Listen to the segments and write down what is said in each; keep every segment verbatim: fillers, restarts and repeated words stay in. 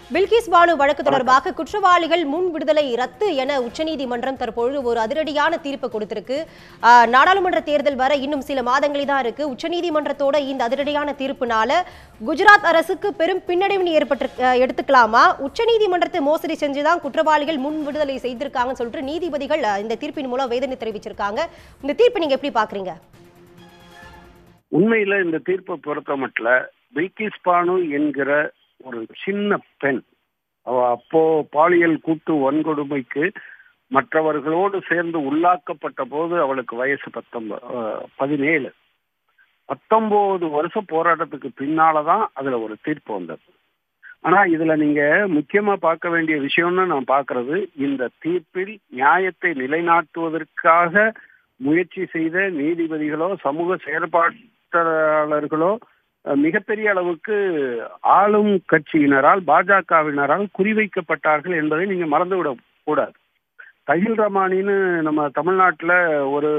பில்கிஸ் பானு வழக்கு வணக்கம். தொடர்பாக குற்றவாளிகள் முன் விடுதலை ரத்து என உச்சநீதிமன்றம் தற்பொழுது ஒரு அதிரடியான தீர்ப்பு கொடுத்திருக்கு. ஆஹ், நாடாளுமன்ற தேர்தல் வர இன்னும் சில மாதங்களே தான் இருக்கு. உச்சநீதிமன்றத்தோட இந்த அதிரடியான தீர்ப்புனால குஜராத் அரசுக்கு பெரும் பின்னடைவு ஏற்பட்டு அஹ், எடுத்துக்கலாமா? உச்சநீதிமன்றத்தை மோசடி செஞ்சுதான் குற்றவாளிகள் முன் விடுதலை செய்திருக்காங்கன்னு சொல்லிட்டு நீதிபதிகள் அஹ், இந்த தீர்ப்பின் மூலம் வேதனை தெரிவிச்சிருக்காங்க. இந்த தீர்ப்பு நீங்க எப்படி பாக்குறீங்க? உண்மையில இந்த தீர்ப்பை பொறுத்த மட்டும் பில்கிஸ் பானு என்கிற ஒரு சின்ன பெண், அவ அப்போ பாலியல் கூட்டு வன்கொடுமைக்கு மற்றவர்களோடு சேர்ந்து உள்ளாக்கப்பட்ட போது அவளுக்கு வயசு பத்தொன்பது பதினேழு பத்தொன்பது வருஷ போராட்டத்துக்கு பின்னாலதான் அதுல ஒரு தீர்ப்பு வந்தது. ஆனா இதுல நீங்க முக்கியமா பார்க்க வேண்டிய விஷயம்னு நான் பார்க்கிறது, இந்த தீர்ப்பில் நியாயத்தை நிலைநாட்டுவதற்காக முயற்சி செய்த நீதிபதிகளோ சமூக செயற்பாட்டாளர்களோ மிகப்பெரிய அளவுக்கு ஆளும் கட்சியினரால் பாஜகவினரால் குறிவைக்கப்பட்டார்கள் என்பதை நீங்க மறந்துவிடக் கூடாது. தஹில் ரமானின்னு நம்ம தமிழ்நாட்டில் ஒரு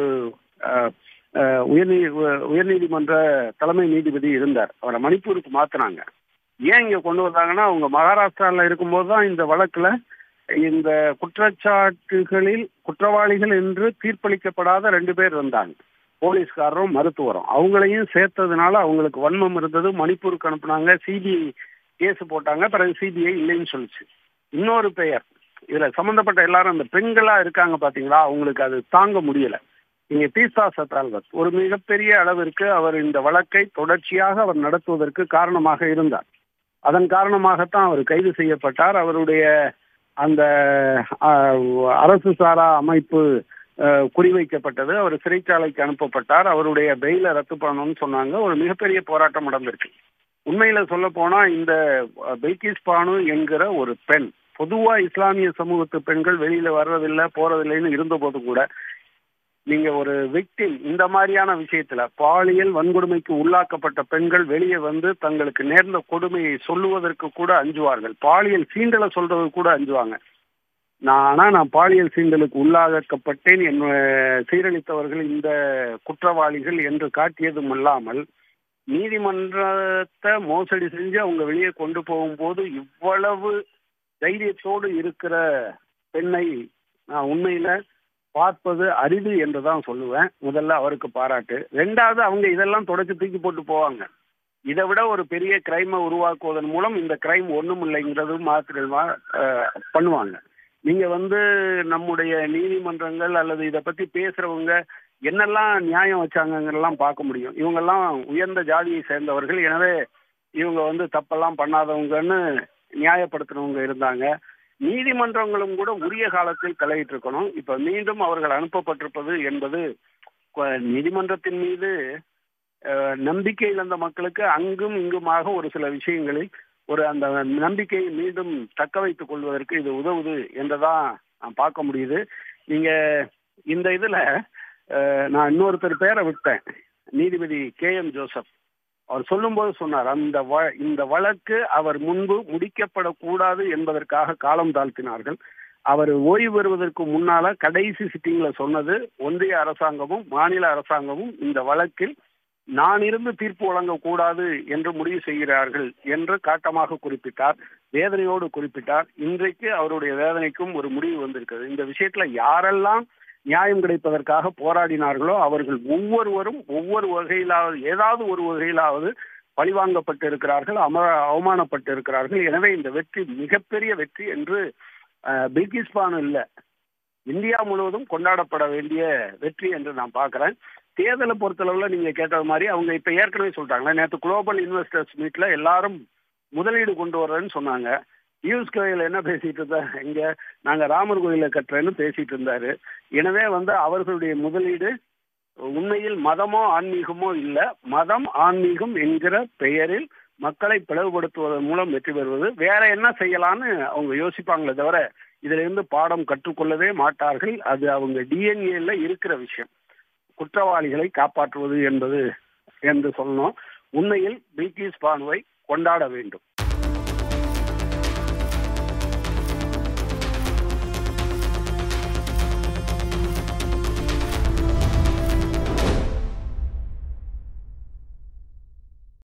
உயர்நீ உயர்நீதிமன்ற தலைமை நீதிபதி இருந்தார். அவரை மணிப்பூருக்கு மாத்தினாங்க. ஏன் இங்க கொண்டு வந்தாங்கன்னா, அவங்க மகாராஷ்டிராவில் இருக்கும்போது தான் இந்த வழக்குல இந்த குற்றச்சாட்டுகளில் குற்றவாளிகள் என்று தீர்ப்பளிக்கப்படாத ரெண்டு பேர் இருந்தாங்க, போலீஸ்காரரும் மருத்துவரும். அவங்களையும் சேர்த்ததுனால அவங்களுக்கு வன்மம் இருந்தது. மணிப்பூருக்கு அனுப்புனாங்க, சிபிஐ கேஸ் போட்டாங்க. பிறகு சிபிஐ இல்லைன்னு சொல்லிச்சு. இன்னொரு பெயர் இதுல சம்பந்தப்பட்ட எல்லாரும் அந்த பெண்களா இருக்காங்க பாத்தீங்களா, அவங்களுக்கு அது தாங்க முடியல. இங்க தீஸ்தா சத்ரால்வத் ஒரு மிகப்பெரிய அளவிற்கு அவர் இந்த வழக்கை தொடர்ச்சியாக அவர் நடத்துவதற்கு காரணமாக இருந்தார். அதன் காரணமாகத்தான் அவர் கைது செய்யப்பட்டார். அவருடைய அந்த அரசு சாரா அமைப்பு குறிவைக்கப்பட்டது. அவர் சிறைச்சாலைக்கு அனுப்பப்பட்டார். அவருடைய பெயிலை ரத்து பண்ணணும்னு சொன்னாங்க. ஒரு மிகப்பெரிய போராட்டம் நடந்திருக்கு. உண்மையில சொல்ல போனா இந்த பில்கிஸ் பானு என்கிற ஒரு பெண், பொதுவா இஸ்லாமிய சமூகத்து பெண்கள் வெளியில வர்றதில்லை போறதில்லைன்னு இருந்த போது கூட, நீங்க ஒரு விக்டிம் இந்த மாதிரியான விஷயத்துல பாலியல் வன்கொடுமைக்கு உள்ளாக்கப்பட்ட பெண்கள் வெளியே வந்து தங்களுக்கு நேர்ந்த கொடுமையை சொல்லுவதற்கு கூட அஞ்சுவார்கள். பாலியல் சீண்டலை சொல்றது கூட அஞ்சுவாங்க. நான் ஆனா நான் பாலியல் சீண்டலுக்கு உள்ளாக்கப்பட்டேன், என் சீரழித்தவர்கள் இந்த குற்றவாளிகள் என்று காட்டியதும் இல்லாமல், நீதிமன்றத்தை மோசடி செஞ்சு அவங்க வெளியே கொண்டு போகும்போது இவ்வளவு தைரியத்தோடு இருக்கிற பெண்ணை நான் உண்மையில பார்ப்பது அரிது என்றுதான் சொல்லுவேன். முதல்ல அவருக்கு பாராட்டு. ரெண்டாவது, அவங்க இதெல்லாம் தொடச்சு தூக்கி போட்டு போவாங்க. இதை விட ஒரு பெரிய கிரைமை உருவாக்குவதன் மூலம் இந்த கிரைம் ஒண்ணும் இல்லைங்கிறது மாத்திரமா பண்ணுவாங்க. நீங்க வந்து நம்முடைய நீதிமன்றங்கள் அல்லது இதை பத்தி பேசுறவங்க என்னெல்லாம் நியாயம் வச்சாங்கலாம் பார்க்க முடியும். இவங்கெல்லாம் உயர்ந்த ஜாதியை சேர்ந்தவர்கள், எனவே இவங்க வந்து தப்பெல்லாம் பண்ணாதவங்கன்னு நியாயப்படுத்துறவங்க இருந்தாங்க. நீதிமன்றங்களும் கூட உரிய காலத்தில் தலையிட்டு இருக்கணும். இப்ப மீண்டும் அவர்கள் அனுப்பப்பட்டிருப்பது என்பது நீதிமன்றத்தின் மீது நம்பிக்கை இழந்த மக்களுக்கு அங்கும் இங்குமாக ஒரு சில விஷயங்களில் ஒரு அந்த நம்பிக்கையை மீண்டும் தக்க வைத்துக் கொள்வதற்கு இது உதவுது என்றுதான் நான் பார்க்க முடியுது. நீங்க இந்த இதுல நான் இன்னொருத்தர் பேரை விட்டேன், நீதிபதி கே எம் ஜோசப். அவர் சொல்லும்போது சொன்னார், அந்த இந்த வழக்கு அவர் முன்பு முடிக்கப்படக்கூடாது என்பதற்காக காலம் தாழ்த்தினார்கள். அவர் ஓய்வு பெறுவதற்கு முன்னால கடைசி சிட்டிங்ல சொன்னது, ஒன்றிய அரசாங்கமும் மாநில அரசாங்கமும் இந்த வழக்கில் நான் இருந்து தீர்ப்பு வழங்கக்கூடாது என்று முடிவு செய்கிறார்கள் என்று காட்டமாக குறிப்பிட்டார். வேதனையோடு குறிப்பிட்டார். இன்றைக்கு அவருடைய வேதனைக்கும் ஒரு முடிவு வந்திருக்கிறது. இந்த விஷயத்துல யாரெல்லாம் நியாயம் கிடைப்பதற்காக போராடினார்களோ அவர்கள் ஒவ்வொருவரும் ஒவ்வொரு வகையிலாவது ஏதாவது ஒரு வகையிலாவது பழிவாங்கப்பட்டு இருக்கிறார்கள், அம அவமானப்பட்டு இருக்கிறார்கள். எனவே இந்த வெற்றி மிகப்பெரிய வெற்றி என்று பில்கிஸ் பானு இல்ல, இந்தியா முழுவதும் கொண்டாடப்பட வேண்டிய வெற்றி என்று நான் பார்க்கிறேன். தேர்தலை பொறுத்தளவுல நீங்க கேட்டது மாதிரி அவங்க இப்ப ஏற்கனவே சொல்றாங்களே, நேற்று குளோபல் இன்வெஸ்டர்ஸ் மீட்ல எல்லாரும் முதலீடு கொண்டு வர்றேன்னு சொன்னாங்க. பியூஷ் கோயல் என்ன பேசிட்டு இருந்தா, இங்க நாங்க ராமர் கோயிலை கட்டுறேன்னு பேசிட்டு இருந்தாரு. எனவே வந்து அவர்களுடைய முதலீடு உண்மையில் மதமோ ஆன்மீகமோ இல்ல, மதம் ஆன்மீகம் என்கிற பெயரில் மக்களை பிளவுபடுத்துவதன் மூலம் வெற்றி பெறுவது. வேற என்ன செய்யலான்னு அவங்க யோசிப்பாங்களே தவிர இதுல இருந்து பாடம் கற்றுக்கொள்ளவே மாட்டார்கள். அது அவங்க டிஎன்ஏல இருக்கிற விஷயம், குற்றவாளிகளை காப்பாற்றுவது என்பது என்று சொல்லணும். உண்மையில் பில்கிஸ் பானுவை கொண்டாட வேண்டும்.